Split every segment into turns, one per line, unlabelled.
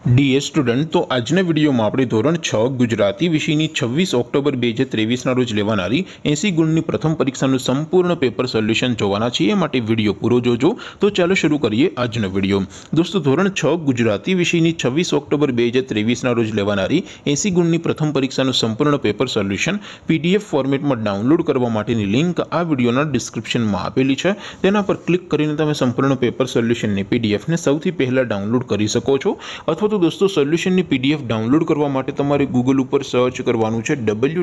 DA student तो આજના વિડીયોમાં આપણે ધોરણ 6 ગુજરાતી વિષયની 26 ઓક્ટોબર 2023ના રોજ લેવાનારી 80 ગુણની પ્રથમ પરીક્ષાનું સંપૂર્ણ પેપર સોલ્યુશન જોવાના છીએ। માટે વિડીયો પૂરો જોજો। તો ચાલો શરૂ કરીએ આજનો વિડીયો। દોસ્તો ધોરણ 6 ગુજરાતી વિષયની 26 ઓક્ટોબર 2023ના રોજ લેવાનારી 80 ગુણની પ્રથમ પરીક્ષાનું સંપૂર્ણ પેપર સોલ્યુશન પીડીએફ ફોર્મેટમાં ડાઉનલોડ કરવા માટેની લિંક આ વિડીયોના ડિસ્ક્રિપ્શનમાં આપેલી છે। તેના પર ક્લિક કરીને તમે સંપૂર્ણ પેપર સોલ્યુશનની પીડીએફને સૌથી પહેલા ડાઉનલોડ કરી શકો છો। અથવા तो दोस्तों सोल्यूशन की पीडीएफ डाउनलॉड करवा माटे तमारे गूगल पर सर्च करवानुं छे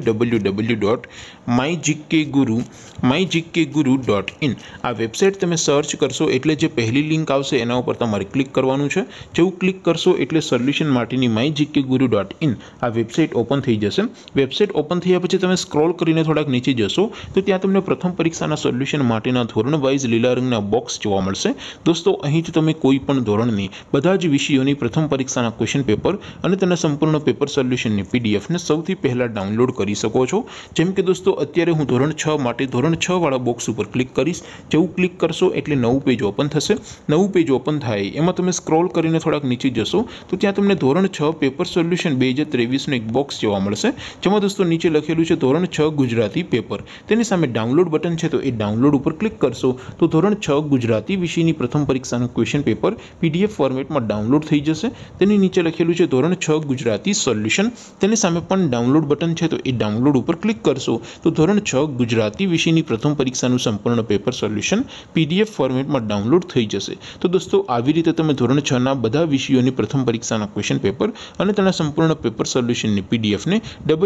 www.mygkguru.in। आ वेबसाइट तमे सर्च करशो एटले जे पहली लिंक आवशे एना उपर तमारे क्लिक करवानुं छे। जेवुं क्लिक करशो एटले सोल्यूशन माटेनी mygkguru.in आ वेबसाइट ओपन थई जशे। वेबसाइट ओपन थया पछी तमे स्क्रॉल करीने थोड़ाक नीचे जशो तो त्यां तमने प्रथम परीक्षाना सोल्यूशन माटेना धोरण वाइज लीला रंगना बॉक्स जोवा मळशे। दोस्तों અહીંથી તમે કોઈ પણ ધોરણની બધા જ વિષયોની પ્રથમ પરીક્ષાના ક્વેશ્ચન પેપર અને તેના સંપૂર્ણ પેપર સોલ્યુશનની પીડીએફને સૌથી પહેલા ડાઉનલોડ કરી શકો છો। જેમ કે દોસ્તો અત્યારે હું ધોરણ 6 માટે ધોરણ 6 વાળા બોક્સ ઉપર ક્લિક કરીશ। જેવું ક્લિક કરશો એટલે નવું પેજ ઓપન થશે। નવું પેજ ઓપન થાય એમાં તમે સ્ક્રોલ કરીને થોડાક નીચે જશો તો ત્યાં તમને ધોરણ 6 પેપર સોલ્યુશન 2023નું એક બોક્સ જોવા મળશે। જેમાં દોસ્તો નીચે લખેલું છે ધોરણ 6 ગુજરાતી પેપર। તેની સામે ડાઉનલોડ બટન છે તો એ ડાઉનલોડ ઉપર ક્લિક કરશો તો ધોરણ 6 ગુજરાતી વિષયની પ્રથમ પરીક્ષાનું ક્વેશ્ચન પેપર પીડીએફ ફોર્મેટમાં ડાઉનલોડ થઈ જશે। તેની नीचे लखेलू है धोरण 6 गुजराती सोल्यूशन। तेनी सामे पण डाउनलॉड बटन है तो ये डाउनलॉड पर क्लिक करशो तो धोरण 6 गुजराती विषयनी प्रथम परीक्षाનું संपूर्ण पेपर सोल्यूशन पीडीएफ फॉर्मेट में डाउनलॉड थई जशे। तो दोस्तों આવી રીતે તમે ધોરણ 6 ના બધા વિષયોની પ્રથમ પરીક્ષાના ક્વેશ્ચન પેપર અને તેના સંપૂર્ણ પેપર સોલ્યુશનની પીડીએફ ને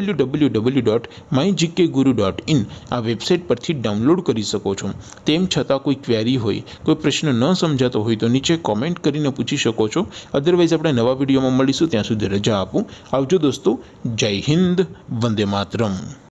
www.mygkguru.in આ વેબસાઇટ પરથી ડાઉનલોડ કરી શકો છો। તેમ છતાં કોઈ ક્વેરી હોય, કોઈ પ્રશ્ન ન સમજાતો હોય તો નીચે કોમેન્ટ કરીને પૂછી શકો છો। અધરવાઇઝ આપણે નવા वीडियो में मळीशुं, त्यां सुधी रजा आपो। आवजो दोस्तों। जय हिंद, वंदे मातरम।